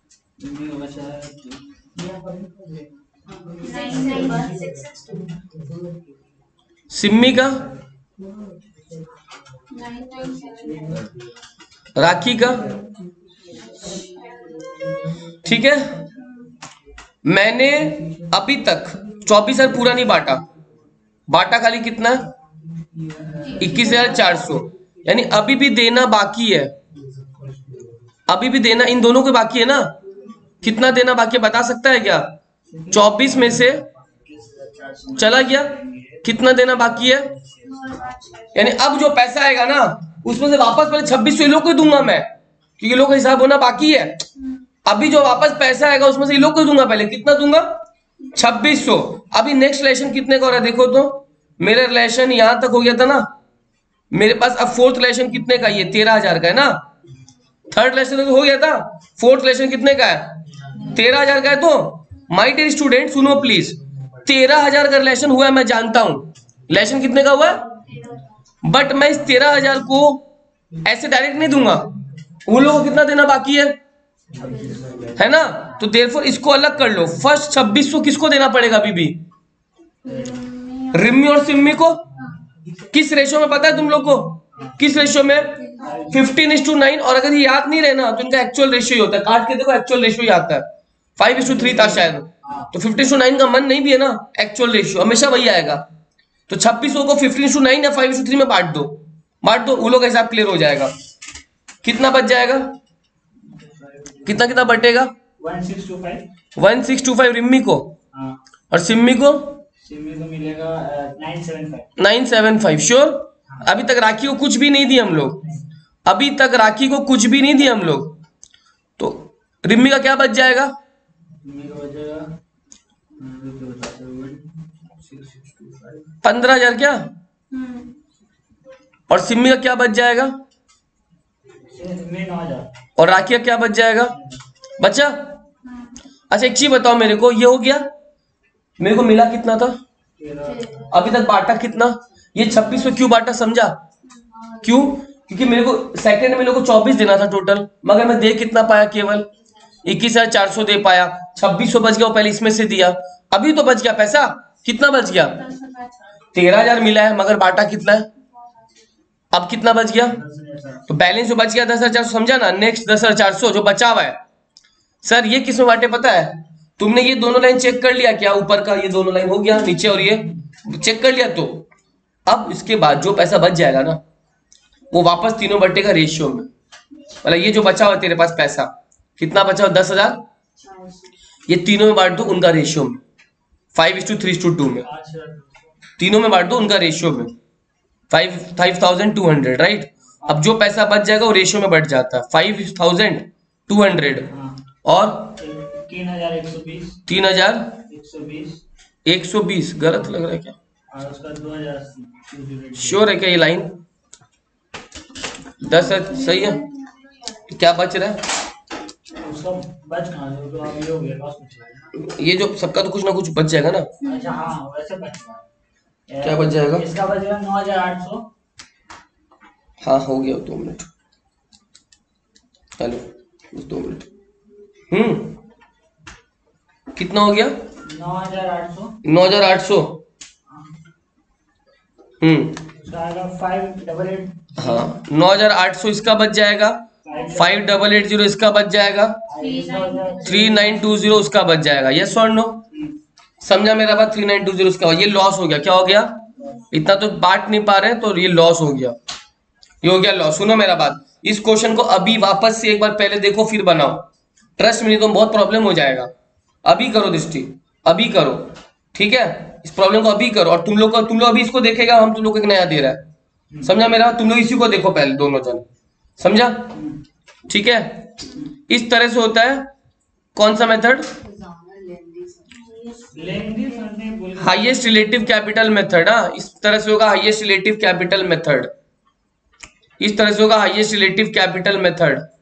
सिम्मी का, राखी का, ठीक है। मैंने अभी तक चौबीस हजार पूरा नहीं बांटा, बांटा खाली कितना? इक्कीस हजार चार सौ। यानी अभी भी देना बाकी है, अभी भी देना इन दोनों को बाकी है ना। कितना देना बाकी है बता सकता है क्या? चौबीस में से चला गया, कितना देना बाकी है? यानी अब जो पैसा आएगा ना उसमें से वापस पहले छब्बीस सौ लोग को दूंगा मैं, क्योंकि लोग का हिसाब होना बाकी है। अभी जो वापस पैसा आएगा उसमें से लोग को दूंगा, पहले कितना दूंगा? छब्बीस सौ। अभी नेक्स्ट रिलेशन कितने का हो रहा है देखो तो। मेरा रिलेशन यहां तक हो गया था ना, मेरे पास अब फोर्थ रिलेशन कितने का? ये तेरह हजार का है ना। थर्ड रिलेशन तो हो गया था, फोर्थ रिलेशन कितने का है? तेरह हजार का है। तो माय डियर स्टूडेंट सुनो प्लीज, तेरह हजार का रिलेशन हुआ है, मैं जानता हूं रिलेशन कितने का हुआ है, बट मैं इस तेरह हजार को ऐसे डायरेक्ट नहीं दूंगा। उन लोगों को कितना देना बाकी है, है ना। तो देयरफॉर इसको अलग कर लो। फर्स्ट छब्बीस सौ किसको देना पड़ेगा? अभी भी रिमी और सिम्मी को। किस रेशियो में पता है तुम लोग को? किस रेशियो में? Fifteen is to nine. और अगर ये याद नहीं रहना तो इनका एक्चुअल रेशियो ही होता है। काट के देखो, एक्चुअल रेशियो ही आता है। फाइव इज टू थ्री था शायद, तो फिफ्टीन टू नाइन का मन नहीं भी है ना, एक्चुअल रेशियो हमेशा वही आएगा। तो छब्बीस सौ को फिफ्टीन टू नाइन या फाइव टू थ्री में बांट दो, बांट दो, उन लोग का हिसाब क्लियर हो जाएगा। कितना बच जाएगा? कितना कितना बटेगा? One six two five. One six two five Rimmi को, और सिम्मी को सिम्मी को मिलेगा nine seven five. Nine seven five. Sure. अभी तक राखी को कुछ भी नहीं दिया हम लोग, अभी तक राखी को कुछ भी नहीं दिया हम लोग। तो रिम्मी का क्या बच जाएगा? पंद्रह हजार क्या? और सिम्मी का क्या बच जाएगा? और राखी का क्या बच जाएगा? बच्चा अच्छा एक चीज बताओ मेरे को, ये हो गया, मेरे को मिला कितना था अभी तक, बांटा कितना? ये छब्बीस में क्यों बांटा समझा? क्यों? क्योंकि मेरे को सेकंड में लोगों को चौबीस देना था टोटल, मगर मैं दे कितना पाया? केवल इक्कीस हजार चार सौ दे पाया। छब्बीस सौ बच गया, वो पहले इसमें से दिया। अभी तो बच गया पैसा, कितना बच गया? तेरह हजार मिला है, मगर बांटा कितना है? अब कितना बच गया? तो बैलेंस जो बच गया दस हजार चार सौ, समझा ना। नेक्स्ट दस हजार चार सौ जो बचा हुआ है, सर ये किस में बांटे पता है? तुमने ये दोनों लाइन चेक कर लिया क्या? ऊपर का ये दोनों लाइन हो गया, नीचे और ये चेक कर लिया। तो अब इसके बाद जो पैसा बच जाएगा ना, वो वापस तीनों बटेगा रेशियो में। मतलब ये जो बचा हुआ तेरे पास पैसा, कितना बचा हुआ? दस हजार। ये तीनों में बांट दो उनका रेशियो में, five is to three is to two में। तीनों में बांट दो उनका रेशियो में, five five thousand two hundred right. अब जो पैसा बच जाएगा वो रेशियो में बढ़ जाता है, फाइव थाउजेंड टू हंड्रेड और तीन हजार एक सौ बीस। तीन हजार एक सौ बीस। एक सौ बीस गलत लग रहा है क्या? और उसका दो हजार। श्योर है क्या ये लाइन? दस है, सही है। क्या बच रहा है? उसका बच कहाँ है? तो अभी हो गया लॉस में चला गया। ये जो सबका तो कुछ ना कुछ बच जाएगा ना। अच्छा हाँ वैसे बच रहा है। क्या बच जाएगा? इसका बच गया नौ हजार आठ सौ। हाँ हो गया, दो मिनट, हेलो दो मिनट। हम्म कितना हो गया? नौ हजार आठ सौ। नौ हजार आठ सौ। हम्म फाइव डबल एट। हाँ नौ हजार आठ सौ इसका बच जाएगा, फाइव डबल एट जीरो इसका बच जाएगा, थ्री नाइन टू जीरो उसका बच जाएगा। यस और नो? समझा मेरा बात? थ्री नाइन टू जीरो उसका, ये लॉस हो गया। क्या हो गया? इतना तो बांट नहीं पा रहे तो ये लॉस हो गया, ये हो गया लॉस। सुनो मेरा बात, इस क्वेश्चन को अभी वापस से एक बार पहले देखो फिर बनाओ, ट्रस्ट में, नहीं तो बहुत प्रॉब्लम हो जाएगा। अभी करो दृष्टि, अभी करो, ठीक है? इस प्रॉब्लम को अभी करो। और तुम लोग को, तुम लोग अभी इसको देखेगा, हम तुम लोग को एक नया दे रहा है, समझा मेरा? तुम लोग इसी को देखो पहले दोनों जन, समझा? ठीक है, इस तरह से होता है कौन सा method? Highest relative capital method. हाँ, इस तरह से होगा हाईएस्ट रिलेटिव कैपिटल मेथड, इस तरह से होगा हाईएस्ट रिलेटिव कैपिटल मेथड।